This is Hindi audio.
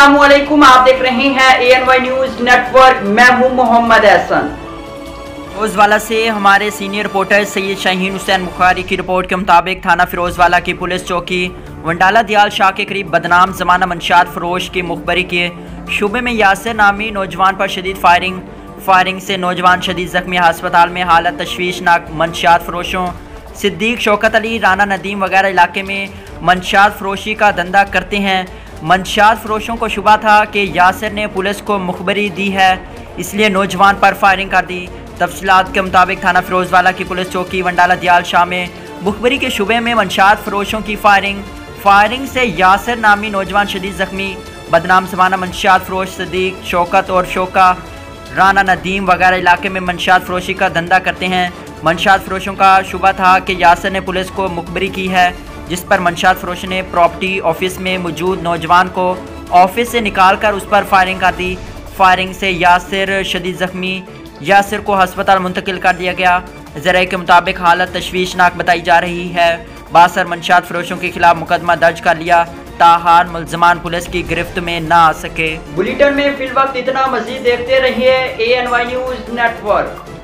अस्सलामुअलैकुम, आप देख रहे हैं ANY न्यूज नेटवर्क। मैं हूं मोहम्मद एहसन। फिरोजवाला से हमारे सीनियर रिपोर्टर सैयद शाहीन हुसैन बुखारी की रिपोर्ट के मुताबिक थाना फिरोजवाला की पुलिस चौकी वंडाला दयाल शाह के करीब बदनाम जमाना मंशियात फरोश की मुखबरी के शुबे में यासिर नामी नौजवान पर शदीद फायरिंग से नौजवान शदीद जख्मी, अस्पताल में हालत तशवीशनाक। मंशियात फरोशों सिद्दीक, शौकत अली, राना नदीम वगैरह इलाके में मंशियात फरोशी का धंधा करते हैं। मंशियात फरोशों को शुबा था कि यासिर ने पुलिस को मुखबरी दी है, इसलिए नौजवान पर फायरिंग कर दी। तफसीलात के मुताबिक थाना फिरोजवाला की पुलिस चौकी वंडाला दयाल शाह में मुखबरी के शुबे में मंशियात फरोशों की फायरिंग से यासिर नामी नौजवान शदीद जख्मी। बदनाम जमाना मंशियात फरोश सिद्दीक, शौकत और शौका, राना नदीम वगैरह इलाके में मंशियात फरोशी का धंधा करते हैं। मंशियात फरोशों का शुबा था कि यासिर ने पुलिस को मुखबरी की है, जिस पर मंशियात फरोश ने प्रॉपर्टी ऑफिस में मौजूद नौजवान को ऑफिस से निकाल कर उस पर फायरिंग कर दी। फायरिंग से यासिर शदीद जख्मी। यासिर को अस्पताल मुंतकिल कर दिया गया। ज़राए के मुताबिक हालत तशवीशनाक बताई जा रही है। बासर मंशियात फरोशों के खिलाफ मुकदमा दर्ज कर लिया, ताहार मुल्ज़मान पुलिस की गिरफ्त में ना आ सके। बुलेटिन में फिल वक्त इतना, मजीद देखते रहिए ANY न्यूज नेटवर्क।